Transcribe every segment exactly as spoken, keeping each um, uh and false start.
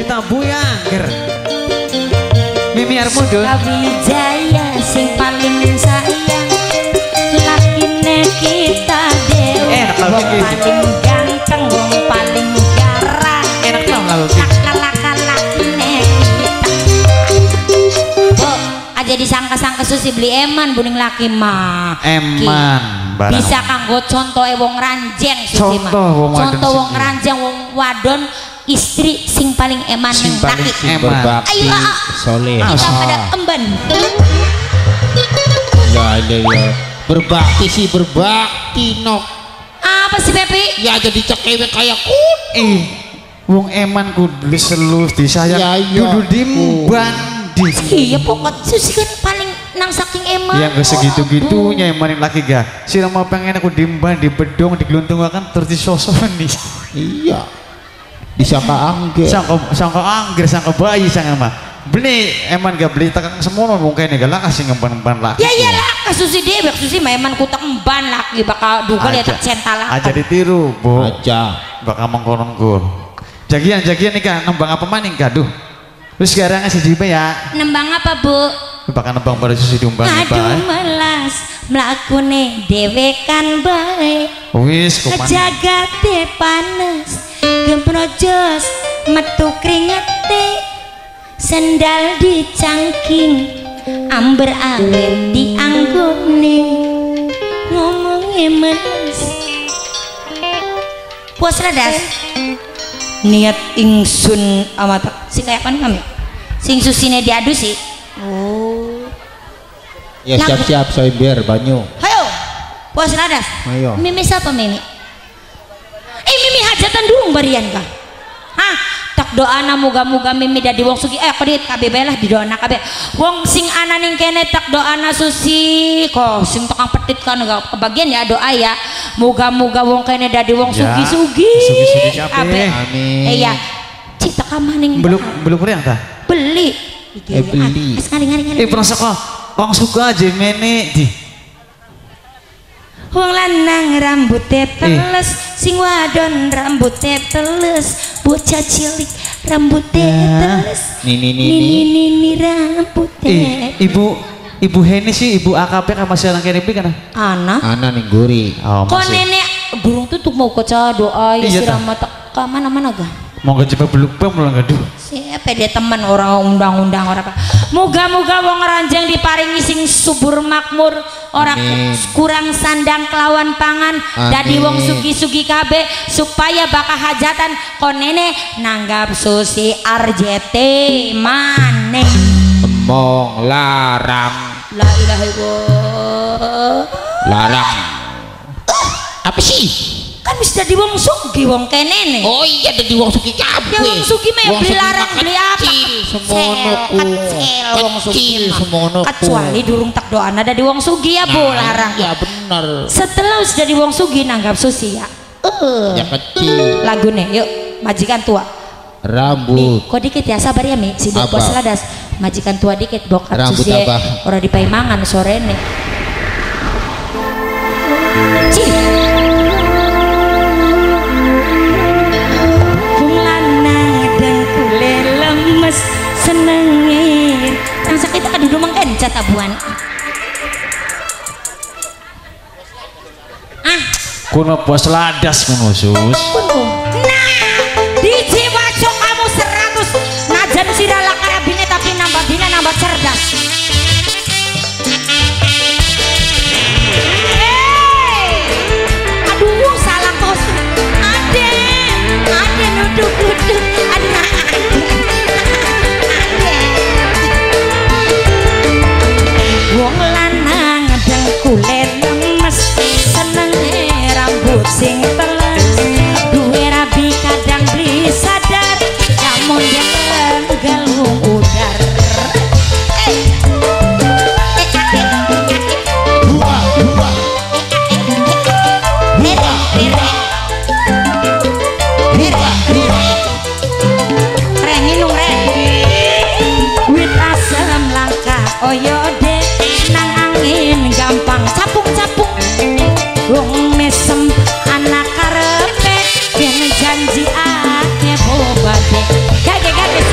kita buyangger Mimi Armudo Wijaya sing paling sayang lakine kita dewa enak wong paling ganteng wong paling garang enak tau lagu lakine kita aja disangka-sangka susi beli eman buning laki mah eman bisa kanggo contohe wong ranjeng susi mah contoh wong ranjeng wong wadon istri sing paling eman sing ning laki berbakti soleh kita pada emban ya ada ya berbakti sih berbakti nok apa sih Pepi ya jadi cekewek kayak kun eh wong eman kudu selus disayang ya, iya. kudu dimban iya pokok susi kan paling nang saking eman ya gak segitu-gitunya emanin laki gak sih mau pengen aku dimban di bedong digeluntung akan terus disosok nih iya disangka angger sangka sangka angger sangka bayi sangka mah beli eman gak beli takang semua mungkin gak lah kasih ngemban-ngemban laki ya iya lah kasusi dia bak susi mah eman kutak emban laki bakal duga lihat tak cental aja ditiru bu aja bakal mengkorongkur jagian jagian nih kan nembang apa maning gaduh terus sekarang ngasih jiba ya nembang apa bu bakal nembang pada susi diumbang aduh melas mlakune dhewe kan bae wis kuman jagate panas gemprojos metu kringete sendal dicangking amber awet dianggone ngomongnya melas puas radas niat ingsun amat si kayak kan kami sing susine diadu sih oh ya siap-siap saya biar banyu ayo puas radas ayo mimi siapa mimi eh mimi hajatan dulu barian kah hah tak doana muga-muga mimi dadi wong sugi eh kodit kabeh bae lah di doana kabeh wong sing ana ning kene tak doana susi kok sing tukang petit kan gak kebagian ya doa ya muga-muga wong kene dadi wong sugi-sugi sugi-sugi kabeh amin eh ya cita kamaning belum belum kuriang tah beli eh beli ngari-ngari eh perasa kok wong suka aja mene di wong lanang rambutnya teles sing wadon rambutnya teles bocah cilik rambutnya teles nini nini nini nini rambutnya eh, ibu ibu Heni sih ibu A K P kan masih orang kene kan anak anak nih guri oh, kok nenek burung tuh tuh mau keca doa ya iya, sirama tak ke mana-mana ga mau gak coba belum bang mulai gaduh siapa dia teman orang undang-undang orang moga-moga wong ranjang diparingi sing subur makmur orang kurang sandang kelawan pangan dadi wong sugi-sugi kabeh supaya bakal hajatan konene nanggap susi R J T maneh emong larang la ilaha illallah larang apa sih kan bisa jadi wong sugi wong kene nih oh iya jadi wong sugi kabeh ya wong sugi mah beli larang beli apa semono ku kecil wong sugi semono kecuali durung tak doana dari wong sugi ya bu larang ya bener setelah sudah di wong sugi nanggap susi ya uh. ya kecil lagune yuk majikan tua rambut Mi, kok dikit ya sabar ya Mi si bok bos ladas majikan tua dikit bokat rambut susi orang di Paimangan sore nih cih senengin yang sakit itu aduh mengkencat abuan ah kuno puas ladas menusus nah di jiwa cok kamu seratus najan sirala kayak bini tapi nambah bina nambah cerdas hey aduh salah kos ade ade duduk-duduk aduh wong lanang kulit lemes seneng rambut sing teles duwe rabi kadang beli sadar namun dia galung udar renginung ren wit asam langka oyo deh nang angin gampang capung-capung wong mesem anak karepe yen janji ake bobade kage-kage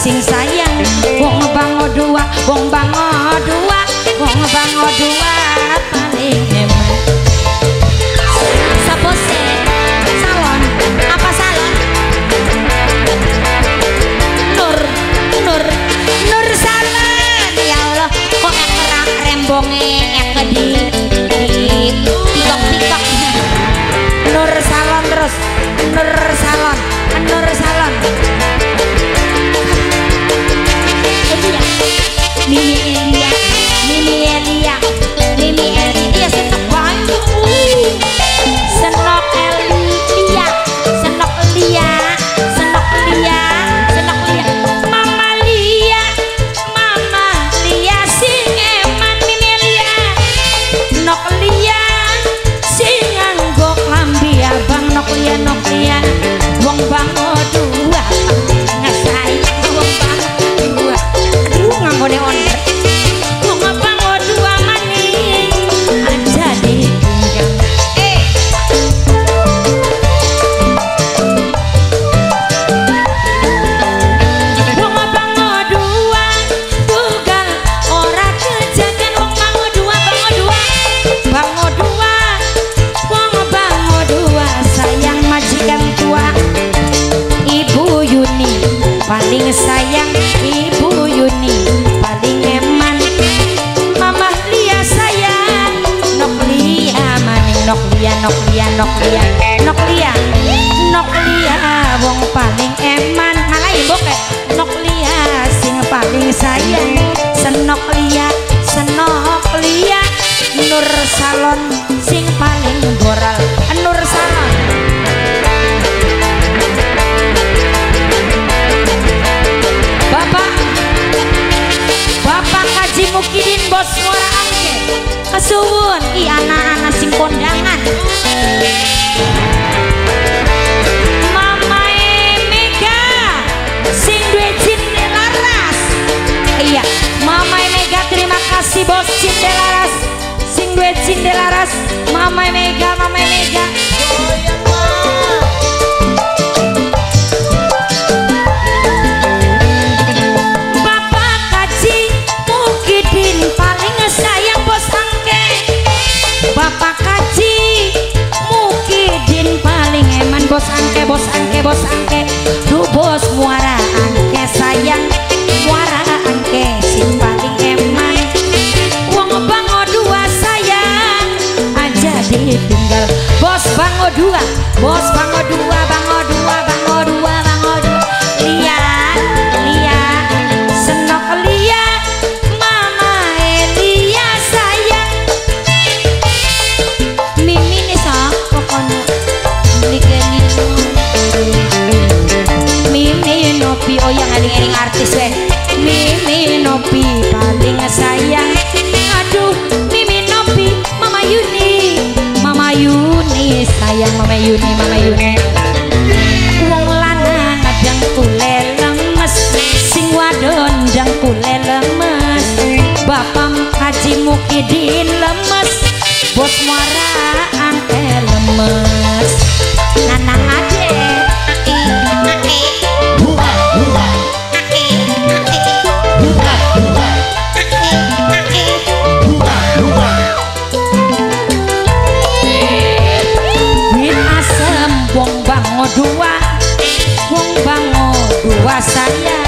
sing sayang wong bango dua wong bango dua wong bango dua paling eman sapose salon apa salon nur nur nur salon ya Allah kok ekerak rembonge eke di di tikok tikok nur salon terus nur salon nur salon Elia Mimi Elia Mimi Elia Mimi Elia senok banyak senok Elia senok Lia senok Lia senok Lia Mama Lia Mama Lia sing eman Mimi Elia nok Lia sing nganggo klambi abang nok Lia nok Lia wong bango dua ngasai wong bango dua aduh ngamone onder wong bango dua maning aja ditinggal eh wong bango dua tugal ora kejagan wong bango dua bango dua bango dua wong bango dua sayang majikan tua Ibu Yuni paling sayang Ibu Yuni paling eman Mama Lia sayang nok Lia maning nok Lia nok Lia nok Lia nok Lia nok Lia wong paling eman malah ibu kayak nok Lia sing paling sayang senok Lia senok Lia Nur Salon sing paling boral Nur Salon Bapak Bapak Haji Mukidin bos muara angke kesuwun i anak-anak sing kondangan Mama Mega sing duwe cinde laras iya Mama Mega terima kasih bos cinde laras sing duwe cinde laras Mama Mega Mama Mega Bapak Kaji Mukidin paling eman bos angke bos angke bos angke du bos muara angke sayang muara angke sing paling eman wong bango dua sayang aja ditinggal bos bango dua bos bango dua bango dua bango dua bango dua Lia Lia senok Lia Mama Elia sayang Mimi nih sok pokoknya belikan itu Mimi Nopi oh yang aling-aling artis weh Mimi Nopi paling sayang aduh Mimi Nopi Mama Yuni Mama Yuni sayang Mama Yuni Mama Yuni wong lanang adang kule lemes sing wadon dang kule lemes Bapak Haji Mukidin lemes bos muara angke lemes nana ade aki aki buka buka aki aki buka buka aki aki buka buka wit asem wong bango dua wong bango dua saya